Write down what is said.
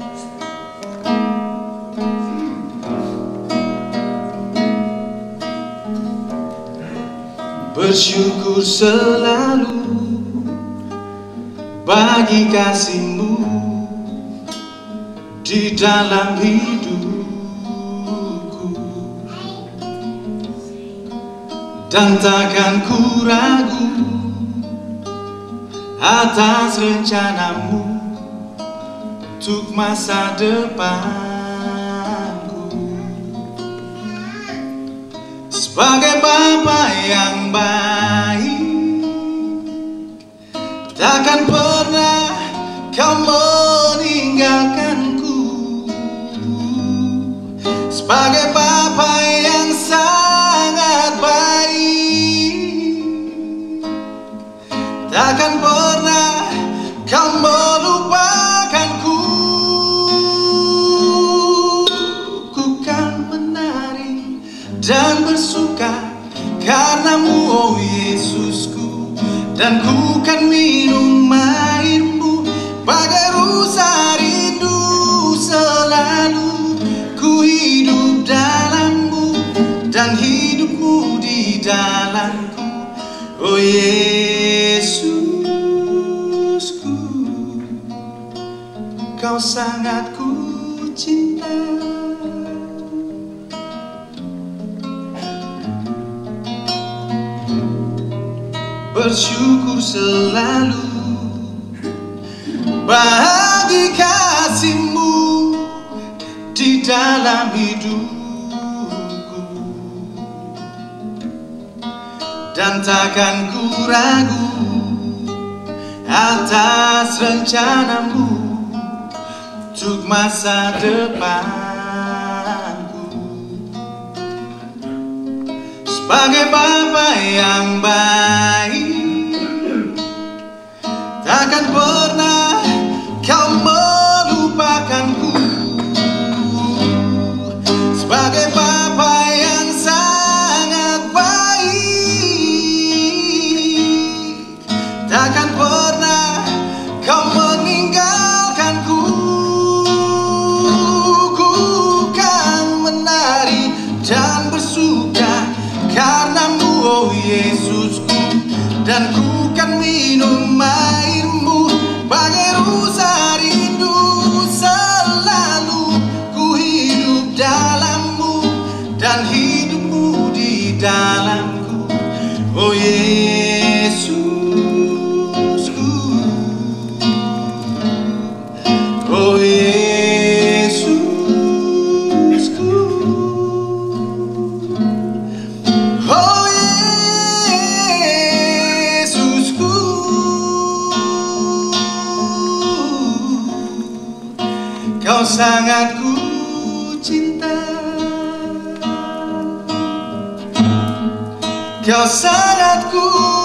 Bersyukur selalu bagi kasih-Mu di dalam hidupku, dan takkan ku ragu atas rencana-Mu untuk masa depanku. Sebagai Bapa yang baik, takkan pernah Kau meninggalkanku. Sebagai Bapa yang sangat baik, takkan pernah Kau melupakanku. Ku kan menari dan bersuka karena-Mu, oh Yesusku, dan ku kan minum air-Mu bagai rusa rindu. Selalu ku hidup dalam-Mu dan hidup-Mu di dalamku, oh Yesusku, Kau sangat ku cinta. Bersyukur selalu bagi kasih-Mu di dalam hidupku, dan takkan ku ragu atas rencana-Mu untuk masa depanku. Sebagai Bapa yang baik, takkan pernah Kau melupakanku. Sebagai Bapa yang sangat baik, takkan pernah Kau meninggalkanku. Ku kan menari dan bersuka karena-Mu, oh Yesusku, dan ku kan minum air-Mu bagai rusa rindu. Selalu ku hidup dalam-Mu dan hidup-Mu di dalamku, oh Yesusku, oh Yesusku, oh Yesusku, Kau sangat ku cinta. Kau sangat ku